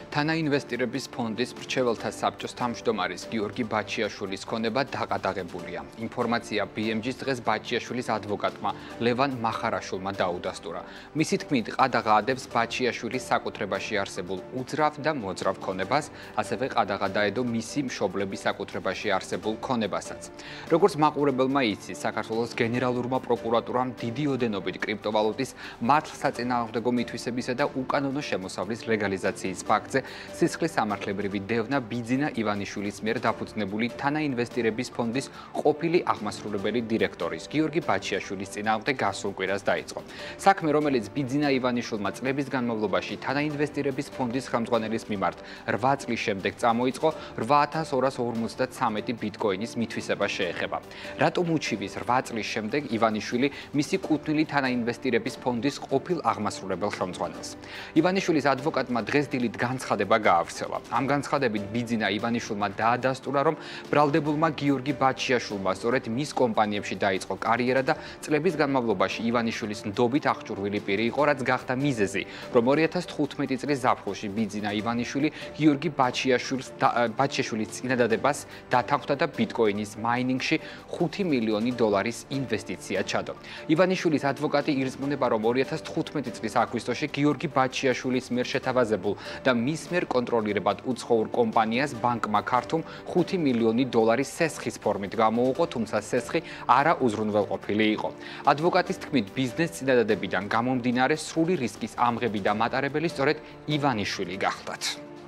თანაინვესტირების ფონდის მრჩეველთა საბჭოს თავმჯდომარის გიორგი ბაჩიაშვილის ქონება დაკადაღებულია. ინფორმაცია BMG-ს დღეს ბაჩიაშვილის ადვოკატმა ლევან მახარაშვილმა დაუდასტურა. მისი თქმით, ყადაღა ადევს ბაჩიაშვილის საკუთრებაში არსებულ უძრავ და მოძრავ ქონებას, ასევე ყადაღა დაედო მისი მშობლების საკუთრებაში არსებულ ქონებასაც. როგორც მაყურებელმა იცის, საქართველოს გენერალურმა პროკურატურამ დიდი ოდენობით კრიპტოვალუტის მართლსაწინააღმდეგო მითვისებისა და უკანონო შემოსავლის ლეგალიზაციის ფაქტზე სისხლის სამართლებრივი დევნა ბიძინა ივანიშვილის მიერ დაფუძნებული თანაინვესტირების ფონდის ყოფილი აღმასრულებელი დირექტორის გიორგი ბაჩიაშვილის წინააღმდეგ გასულ კვირას დაიწყო. საქმე, რომელიც ბიძინა ივანიშვილმა წლების განმავლობაში თანაინვესტირების ფონდის ხელმძღვანელის მიმართ 8 წლის შემდეგ წამოიწყო, 8253 ბიტკოინის მითვისება შეეხება. რატომ უჩივის 8 წლის შემდეგ ივანიშვილი მისი კუთვნილი თანაინვესტირების ფონდის ყოფილ აღმასრულებელ ხელმძღვანელს? ივანიშვილის ადვოკატმა დღეს დილით განცხადება გაავრცელა. ამ განცხადებით ბიძინა ივანიშვილმა დაადასტურა, რომ ბრალდებულმა გიორგი ბაჩიაშვილმა სწორედ მის კომპანიებში დაიწყო კარიერა და წლების განმავლობაში ივანიშვილის ნდობით აღჭურვილი პირი იყო, რაც გახდა მიზეზი, რომ 2015 წლის ზაფხულში ბიძინა ივანიშვილი გიორგი ბაჩიაშვილის წინადადებას დათანხმდა და ბიტკოინის მაინინგში $5 მილიონი ინვესტიცია ჩადო. ივანიშვილის ადვოკატი ირწმუნება, რომ 2015 წლის აგვისტოში გიორგი ბაჩიაშვილის მიერ შეთავაზებულ და მის მიერ კონტროლირებად უცხოურ კომპანიას ბანკმა ქართუმ $5 მილიონი სესხის ფორმით გამოუყო, თუმცა სესხი არა უზრუნველყოფილი იყო. ადვოკატის თქმით, ბიზნეს წინადადებიდან გამომდინარე სრული რისკის ამღები და მატარებელი სწორედ ივანიშვილი გახლდათ.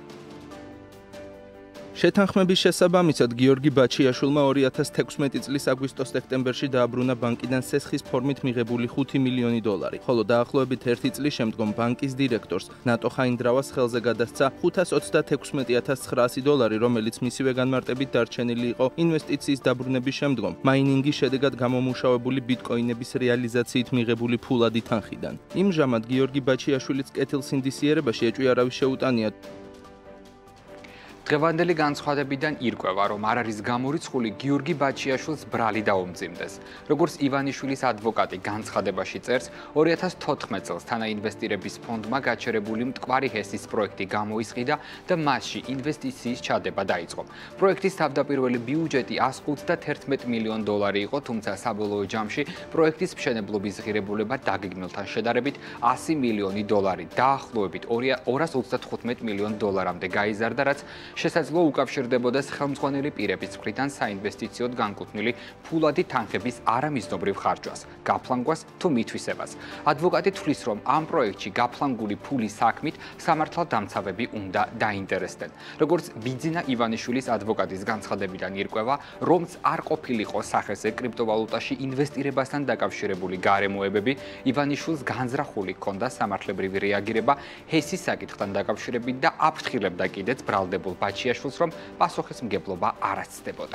შეთანხმების შესაბამისად გიორგი ბაჩიაშვილმა 2016 წლის აგვისტოს-სექტემბერში დააბრუნა ბანკიდან სესხის ფორმით მიღებული $5 მილიონი, ხოლო დაახლოებით 1 წლის შემდგომ ბანკის დირექტორს ნატო ხაინდრავას ხელზე გადასცა $536,900, რომელიც მისივე განმარტებით დარჩენილი იყო ინვესტიციის დაბრუნების შემდგომ მაინინგის შედეგად გამომუშავებული ბიტკოინების რეალიზაციით მიღებული ფულადი თანხიდან. იმჟამად გიორგი ბაჩიაშვილის კეთილსინდისიერებაში ეჭვი შეუტანია. დღევანდელი განცხადებიდან ირკვევა, რომ არ არის გამორიცხული გიორგი ბაჩიაშვილს ბრალი დაუმძიმდეს. როგორც ივანიშვილის ადვოკატი განცხადებაში წერს, 2014 წელს თანაინვესტირების ფონდმა გაჩერებული მტკვარი ჰესის პროექტი გამოისყიდა და მასში ინვესტიციის ჩადება დაიწყო. პროექტის თავდაპირველი ბიუჯეტი $151 მილიონი იყო, თუმცა საბოლოო ჯამში პროექტის მშენებლობის ღირებულება დაგეგმილთან შედარებით $100 მილიონი, დაახლოებით $235 მილიონამდე გაიზარდა, რაც შესაძლოა უკავშირდებოდა ხელმძღვანელი პირების მხრიდან საინვესტიციოდ განკუთვნილი ფულადი თანხების არამიზნობრივ ხარჯვას, გაფლანგვას თუ მითვისებას. ადვოკატი თვლის, რომ ამ პროექტში გაფლანგული ფულის საქმით სამართალდამცავები უნდა დაინტერესდნენ. როგორც ბიძინა ივანიშვილის ადვოკატის განცხადებიდან ირკვევა, რომც არ ყოფილიყო სახეზე კრიპტოვალუტაში ინვესტირებასთან დაკავშირებული გარემოებები, ივანიშვილს განზრახული ჰქონდა სამართლებრივი რეაგირება ჰესის საკითხთან დაკავშირებით და აფრთხილებდა კიდეც ბრალდებულ ბაჩიაშვილს, რომ პასუხისმგებლობა არ აცდებოდა.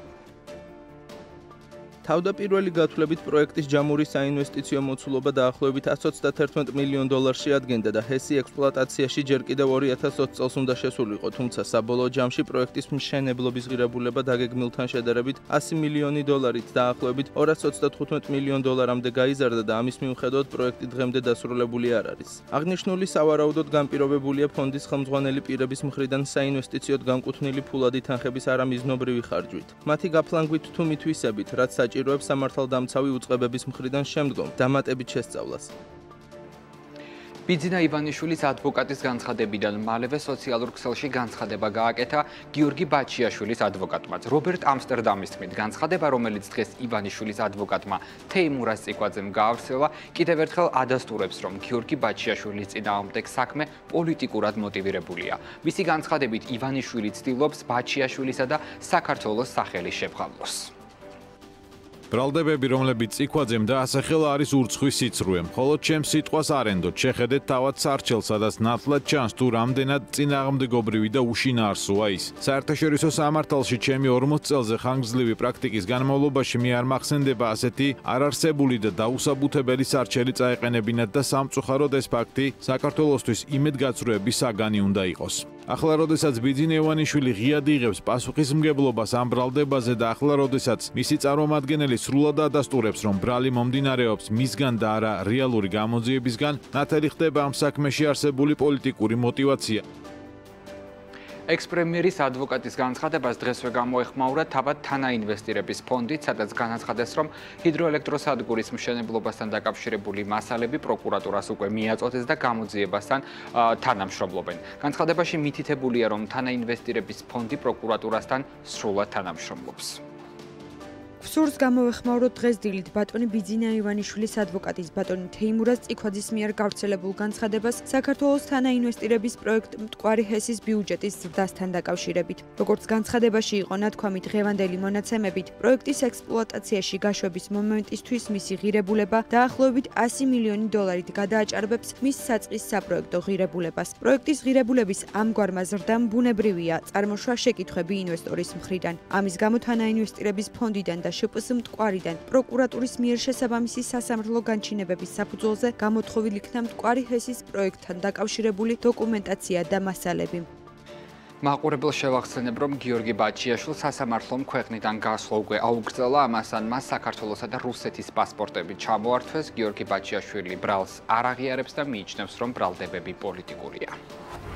თავდაპირველი გათვლებით პროექტის ჯამური საინვესტიციო მოცულობა დაახლოებით $131 მილიონი შეადგენდა და ჰესი ექსპლუატაციაში ჯერ კიდევ 2020 წელს უნდა შესულიყო, თუმცა საბოლოო ჯამში პროექტის მშენებლობის ღირებულება დაგეგმილთან შედარებით $100 მილიონი დაახლოებით $235 მილიონამდე გაიზარდა და ამის მიუხედავად პროექტი დღემდე დასრულებული არ არის. აღნიშნული სავარაუდოდ განპირობებულია ფონდის ხელმძღვანელი პირების მხრიდან საინვესტიციოდ განკუთვნილი ფულადი თანხების არამიზნობრივი ხარჯვით. მათი გაფლანგვით თუ მითვისებით, რაც საჭიროებს სამართალდამცავი უწყებების მხრიდან შემდგომ დამატებით შესწავლას. ბიძინა ივანიშვილის ადვოკატის განცხადებიდან მალევე სოციალურ ქსელში განცხადება გააკეთა გიორგი ბაჩიაშვილის ადვოკატმაც. რობერტ ამსტერდამის თქმით, განცხადება, რომელიც დღეს ივანიშვილის ადვოკატმა თეიმურას ციკვაძემ გაავრცელა, კიდევ ერთხელ ადასტურებს, რომ გიორგი ბაჩიაშვილის წინააღმდეგ საქმე პოლიტიკურად მოტივირებულია. მისი განცხადებით, ივანიშვილი ცდილობს ბაჩიაშვილისა და საქართველოს სახელი შებრალოს. ბრალდებები, რომლებიც ციკვაძემ დაასახელა, არის ურცხვი სიცრუე. ხოლო ჩემს სიტყვას არ ენდოთ, შეხედეთ თავად სარჩელს, სადაც ნათლად ჩანს თუ რამდენად წინააღმდეგობრივი და უშინაარსოა ის. საერთაშორისო სამართალში ჩემი 40 წელზე ხანგრძლივი პრაქტიკის განმავლობაში მე არ მახსენდება ასეთი არარსებული და დაუსაბუთებელი სარჩელი წაეყენებინათ და სამწუხაროდ ეს ფაქტი საქართველოსთვის იმედგაცრუების საგანი უნდა იყოს. ახლა როდესაც ბიძინა ივანიშვილი ღიად იღებს პასუხისმგებლობას ამ ბრალდებაზე და ახლა როდესაც მისი წარმომადგენელი სრულად ადასტურებს, რომ ბრალი მომდინარეობს მისგან და არა რეალური გამოძიებისგან, ნათელი ხდება ამ საქმეში არსებული პოლიტიკური მოტივაცია. ექს-პრემიერის ადვოკატის განცხადებას დღესვე გამოეხმაურა თავად თანაინვესტირების ფონდით, სადაც განაცხადეს, რომ ჰიდროელექტროსადგურის მშენებლობასთან დაკავშირებული მასალები პროკურატურას უკვე მიაწოდეს და გამოძიებასთან თანამშრომლობენ. განცხადებაში მითითებულია, რომ თანაინვესტირების ფონდი პროკურატურასთან სრულად თანამშრომლობს. სურს გამოვეხმაუროთ დღეს დილით ბატონი ბიძინა ივანიშვილის ადვოკატის ბატონი თეიმურაზ წიქვაძის მიერ გავრცელებულ განცხადებას საქართველოს თანაინვესტირების პროექტ მტკვარი ჰესის ბიუჯეტის ზრდასთან დაკავშირებით. როგორც განცხადებაში იყო ნათქვამი დღევანდელი მონაცემებით, პროექტის ექსპლუატაციაში გაშვების მომენტისთვის მისი ღირებულება დაახლოებით 100 მილიონი დოლარით გადააჭარბებს მის საწყის საპროექტო ღირებულებას. პროექტის ღირებულების ამგვარმა ზრდამ ბუნებრივია წარმოშვა შეკითხვები ინვესტორის მხრიდან. ამის გამო თანაინვესტირების ფონდიდან და შპს მტკვარიდან პროკურატურის მიერ შესაბამისი სასამართლო განჩინებების საფუძველზე გამოთხოვილ იქნა მტკვარი ჰესის პროექტთან დაკავშირებული დოკუმენტაცია და მასალები. მაყურებელს შევახსენებ, რომ გიორგი ბაჩიაშვილს სასამართლომ ქვეყნიდან გასვლა უკვე აუგრძელა, ამასთან მას საქართველოსა და რუსეთის პასპორტები ჩამოართვეს. გიორგი ბაჩიაშვილი ბრალს არ აღიარებს და მიიჩნევს, რომ ბრალდებები პოლიტიკურია.